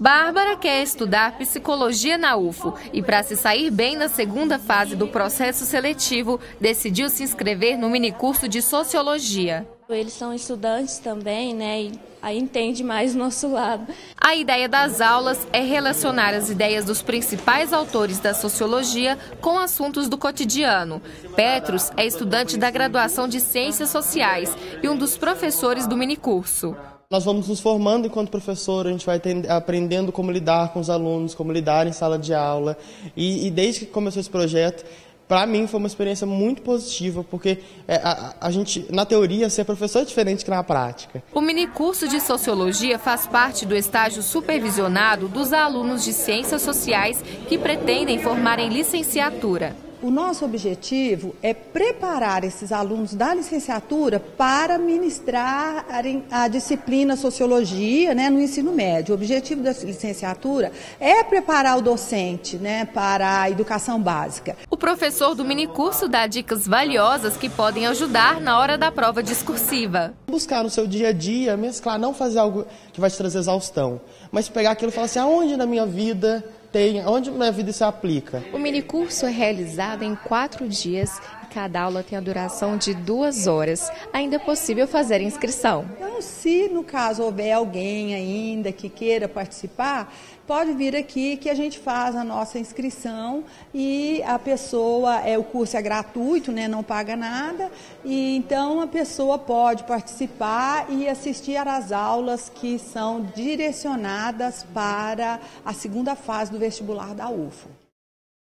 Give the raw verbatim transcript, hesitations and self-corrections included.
Bárbara quer estudar psicologia na U F O e, para se sair bem na segunda fase do processo seletivo, decidiu se inscrever no minicurso de Sociologia. Eles são estudantes também, né? E aí entende mais o nosso lado. A ideia das aulas é relacionar as ideias dos principais autores da sociologia com assuntos do cotidiano. Petros é estudante da graduação de Ciências Sociais e um dos professores do minicurso. Nós vamos nos formando enquanto professor, a gente vai aprendendo como lidar com os alunos, como lidar em sala de aula. E, e desde que começou esse projeto, para mim foi uma experiência muito positiva, porque é, a, a gente, na teoria, ser professor é diferente que na prática. O minicurso de Sociologia faz parte do estágio supervisionado dos alunos de Ciências Sociais que pretendem formar em licenciatura. O nosso objetivo é preparar esses alunos da licenciatura para ministrarem a disciplina Sociologia, né, no ensino médio. O objetivo da licenciatura é preparar o docente, né, para a educação básica. O professor do minicurso dá dicas valiosas que podem ajudar na hora da prova discursiva. Buscar no seu dia a dia, mesclar, não fazer algo que vai te trazer exaustão, mas pegar aquilo e falar assim, aonde na minha vida tem, onde na minha vida se aplica? O minicurso é realizado em quatro dias e cada aula tem a duração de duas horas. Ainda é possível fazer inscrição. Então, se no caso houver alguém ainda que queira participar, pode vir aqui que a gente faz a nossa inscrição e a pessoa, é, o curso é gratuito, né, não paga nada, e então a pessoa pode participar e assistir às aulas que são direcionadas para a segunda fase do vestibular da U F O.